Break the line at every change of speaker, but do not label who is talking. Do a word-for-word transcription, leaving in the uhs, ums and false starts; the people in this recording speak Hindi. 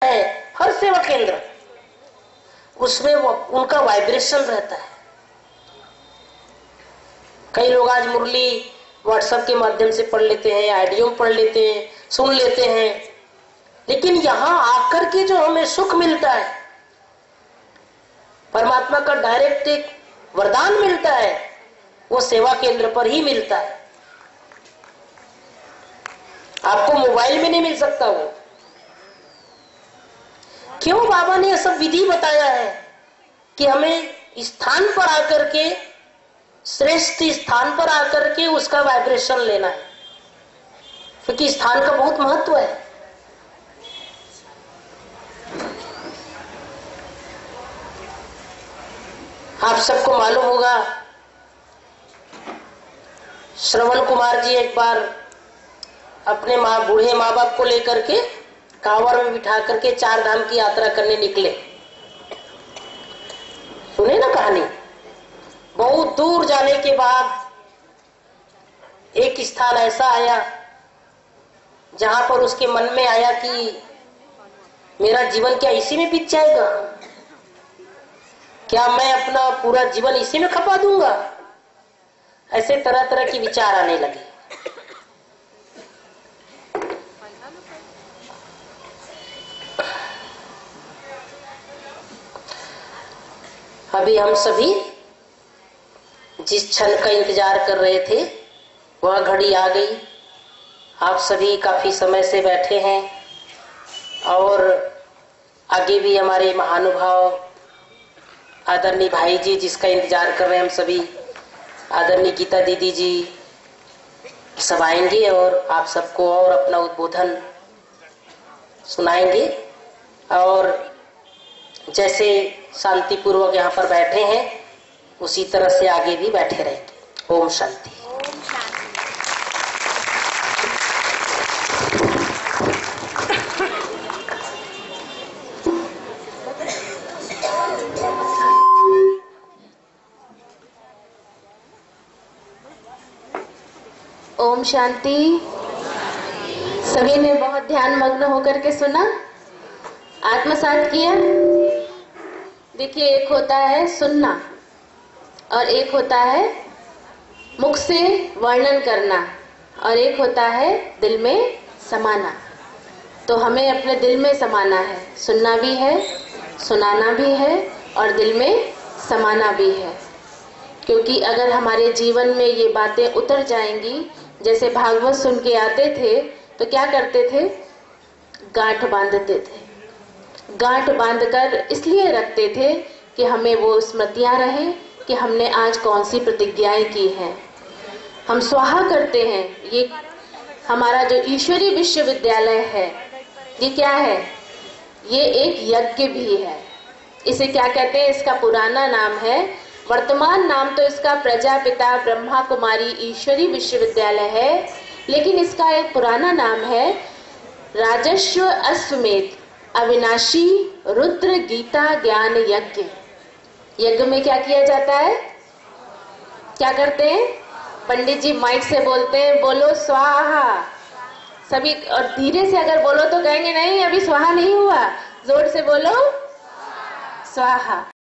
है, हर सेवा केंद्र, उसमें वो उनका वाइब्रेशन रहता है। कई लोग आज मुरली व्हाट्सएप के माध्यम से पढ़ लेते हैं, ऑडियो पढ़ लेते हैं, सुन लेते हैं, लेकिन यहां आकर के जो हमें सुख मिलता है, परमात्मा का डायरेक्ट एक वरदान मिलता है, वो सेवा केंद्र पर ही मिलता है। आपको मोबाइल में नहीं मिल सकता वो। क्यों बाबा ने यह सब विधि बताया है कि हमें स्थान पर आकर के, श्रेष्ठ स्थान पर आकर के उसका वाइब्रेशन लेना है, क्योंकि स्थान का बहुत महत्व है। आप सबको मालूम होगा, श्रवण कुमार जी एक बार अपने माँ बूढ़े माँ बाप को लेकर के कांवर में बिठा करके चार धाम की यात्रा करने निकले। सुने ना कहानी। बहुत दूर जाने के बाद एक स्थान ऐसा आया जहां पर उसके मन में आया कि मेरा जीवन क्या इसी में बीत जाएगा, क्या मैं अपना पूरा जीवन इसी में खपा दूंगा। ऐसे तरह तरह के विचार आने लगे। अभी हम सभी जिस क्षण का इंतजार कर रहे थे वह घड़ी आ गई। आप सभी काफी समय से बैठे हैं और आगे भी हमारे महानुभाव आदरणीय भाई जी जिसका इंतजार कर रहे हैं हम सभी, आदरणीय गीता दीदी जी सब आएंगे और आप सबको और अपना उद्बोधन सुनाएंगे। और जैसे शांतिपूर्वक यहाँ पर बैठे हैं उसी तरह से आगे भी बैठे रहेंगे। ओम शांति।
ओम शांति। सभी ने बहुत ध्यान मग्न होकर के सुना, आत्मसात किया। देखिए, एक होता है सुनना और एक होता है मुख से वर्णन करना और एक होता है दिल में समाना। तो हमें अपने दिल में समाना है, सुनना भी है, सुनाना भी है और दिल में समाना भी है। क्योंकि अगर हमारे जीवन में ये बातें उतर जाएंगी, जैसे भागवत सुन के आते थे तो क्या करते थे, गांठ बांधते थे। गांठ बांधकर इसलिए रखते थे कि हमें वो स्मृतियां रहे कि हमने आज कौन सी प्रतिज्ञाएं की हैं। हम स्वाहा करते हैं। ये हमारा जो ईश्वरीय विश्वविद्यालय है, ये क्या है, ये एक यज्ञ भी है। इसे क्या कहते हैं, इसका पुराना नाम है, वर्तमान नाम तो इसका प्रजापिता ब्रह्मा कुमारी ईश्वरीय विश्वविद्यालय है, लेकिन इसका एक पुराना नाम है राजस्व अश्वमेध अविनाशी रुद्र गीता ज्ञान यज्ञ। यज्ञ में क्या किया जाता है, क्या करते हैं, पंडित जी माइक से बोलते हैं, बोलो स्वाहा सभी, और धीरे से अगर बोलो तो कहेंगे नहीं अभी स्वाहा नहीं हुआ, जोर से बोलो स्वाहा।